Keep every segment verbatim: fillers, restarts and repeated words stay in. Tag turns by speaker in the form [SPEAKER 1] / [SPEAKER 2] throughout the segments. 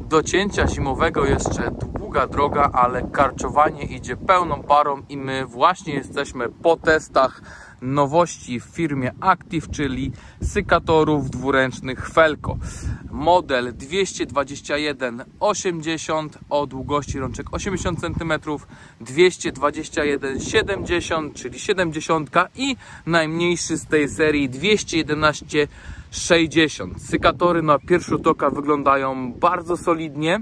[SPEAKER 1] Do cięcia zimowego jeszcze długa droga, ale karczowanie idzie pełną parą i my właśnie jesteśmy po testach nowości w firmie Active, czyli sykatorów dwuręcznych Felco. Model dwieście dwadzieścia jeden osiemdziesiąt o długości rączek osiemdziesiąt centymetrów, dwieście dwadzieścia jeden siedemdziesiąt, czyli siedemdziesiąt i najmniejszy z tej serii dwieście jedenaście sześćdziesiąt. Sykatory na pierwszy rzut oka wyglądają bardzo solidnie.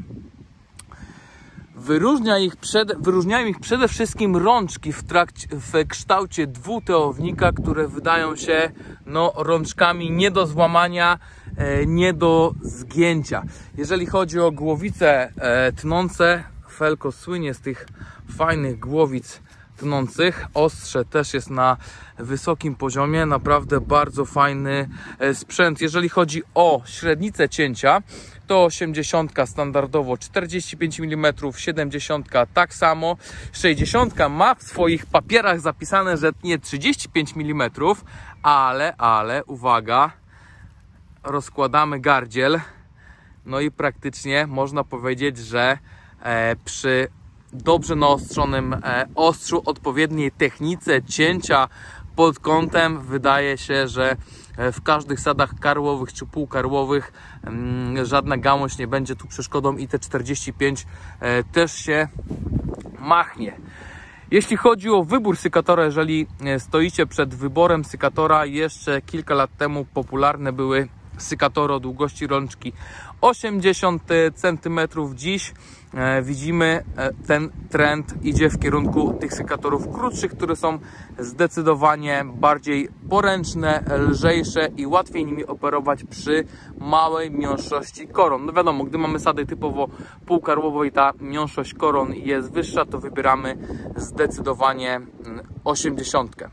[SPEAKER 1] Wyróżnia ich przed, wyróżniają ich przede wszystkim rączki w, trakcie, w kształcie dwuteownika, które wydają się no, rączkami nie do złamania, e, nie do zgięcia. Jeżeli chodzi o głowice e, tnące, Felco słynie z tych fajnych głowic tnących. Ostrze też jest na wysokim poziomie, naprawdę bardzo fajny sprzęt. Jeżeli chodzi o średnicę cięcia, to osiemdziesiąt standardowo czterdzieści pięć milimetrów, siedemdziesiąt tak samo, sześćdziesiąt ma w swoich papierach zapisane, że tnie trzydzieści pięć milimetrów, ale, ale uwaga, rozkładamy gardziel, no i praktycznie można powiedzieć, że e, przy dobrze naostrzonym e, ostrzu, odpowiedniej technice cięcia pod kątem, wydaje się, że w każdych sadach karłowych czy półkarłowych mm, żadna gałąź nie będzie tu przeszkodą i te czterdzieści pięć e, też się machnie. Jeśli chodzi o wybór sykatora, jeżeli stoicie przed wyborem sykatora, jeszcze kilka lat temu popularne były sykatory o długości rączki osiemdziesiąt centymetrów. Dziś e, widzimy e, ten trend idzie w kierunku tych sykatorów krótszych, które są zdecydowanie bardziej poręczne, lżejsze i łatwiej nimi operować przy małej miąższości koron. No wiadomo, gdy mamy sady typowo półkarłowe i ta miąższość koron jest wyższa, to wybieramy zdecydowanie osiemdziesiątkę.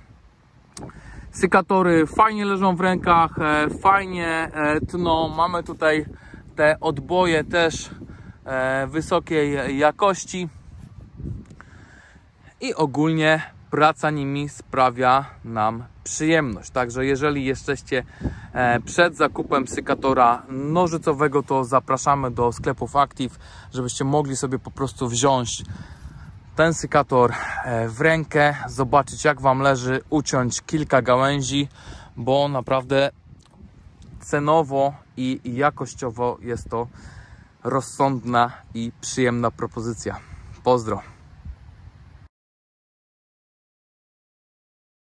[SPEAKER 1] Sykatory fajnie leżą w rękach, fajnie tną. Mamy tutaj te odboje też wysokiej jakości i ogólnie praca nimi sprawia nam przyjemność. Także jeżeli jesteście przed zakupem sykatora nożycowego, to zapraszamy do sklepów Active, żebyście mogli sobie po prostu wziąć ten sykator w rękę, zobaczyć jak Wam leży, uciąć kilka gałęzi, bo naprawdę cenowo i jakościowo jest to rozsądna i przyjemna propozycja. Pozdro!